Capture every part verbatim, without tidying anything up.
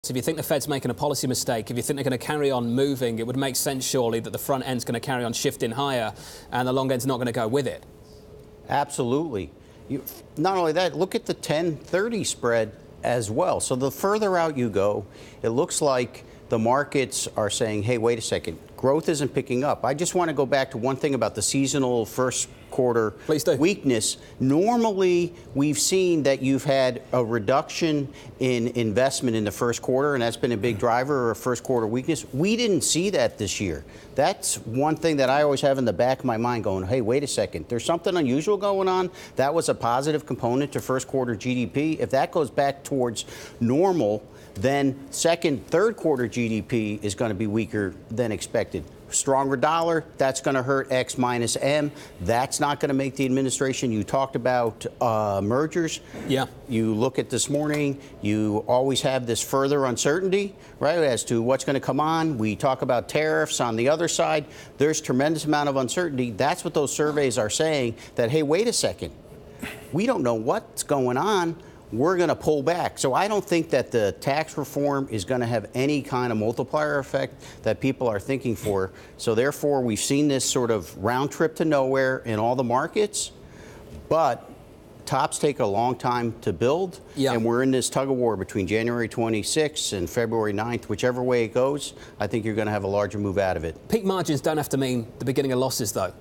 If you think the Fed's making a policy mistake, if you think they're going to carry on moving, it would make sense, surely, that the front end's going to carry on shifting higher and the long end's not going to go with it. Absolutely. You, not only that, look at the ten thirty spread as well. So the further out you go, it looks like the markets are saying, hey, wait a second, growth isn't picking up. I just want to go back to one thing about the seasonal first quarter weakness. Normally, we've seen that you've had a reduction in investment in the first quarter, and that's been a big driver of first quarter weakness. We didn't see that this year. That's one thing that I always have in the back of my mind going, hey, wait a second, there's something unusual going on. That was a positive component to first quarter G D P. If that goes back towards normal, then second, third quarter G D P is going to be weaker than expected. Stronger dollar, that's going to hurt X minus M. That's not going to make the administration. You talked about uh, mergers. Yeah. You look at this morning, you always have this further uncertainty, right, as to what's going to come on. We talk about tariffs on the other side. There's tremendous amount of uncertainty. That's what those surveys are saying, that, hey, wait a second. We don't know what's going on. We're going to pull back. So I don't think that the tax reform is going to have any kind of multiplier effect that people are thinking for. So therefore, we've seen this sort of round trip to nowhere in all the markets. But tops take a long time to build. Yeah. And we're in this tug of war between January twenty-sixth and February ninth. Whichever way it goes, I think you're going to have a larger move out of it. Peak margins don't have to mean the beginning of losses, though.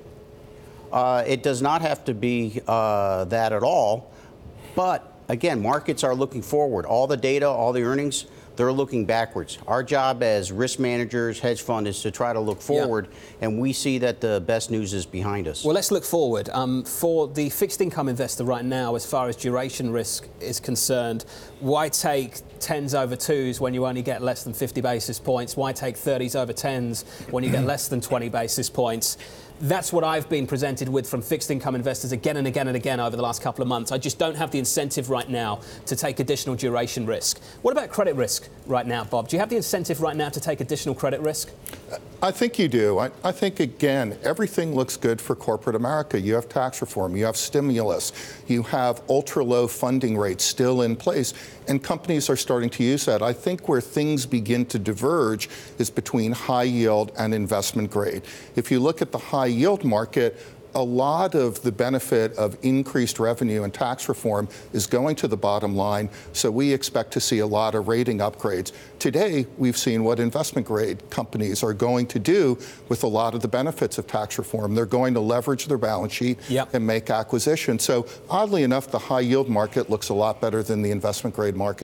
Uh, it does not have to be uh, that at all. But again, markets are looking forward. All the data, all the earnings, they're looking backwards. Our job as risk managers, hedge fund, is to try to look forward, yeah. And we see that the best news is behind us. Well, let's look forward. Um, for the fixed income investor right now, as far as duration risk is concerned, why take tens over twos when you only get less than fifty basis points? Why take thirties over tens when you get less than twenty basis points? That's what I've been presented with from fixed income investors again and again and again over the last couple of months. I just don't have the incentive right now to take additional duration risk. What about credit risk right now, Bob? Do you have the incentive right now to take additional credit risk? I think you do. I, I think, again, everything looks good for corporate America. You have tax reform, you have stimulus, you have ultra-low funding rates still in place, and companies are starting to use that. I think where things begin to diverge is between high yield and investment grade. If you look at the high yield market, a lot of the benefit of increased revenue and tax reform is going to the bottom line, so we expect to see a lot of rating upgrades. Today, we've seen what investment grade companies are going to do with a lot of the benefits of tax reform. They're going to leverage their balance sheet yep. and make acquisitions. So oddly enough, the high yield market looks a lot better than the investment grade market.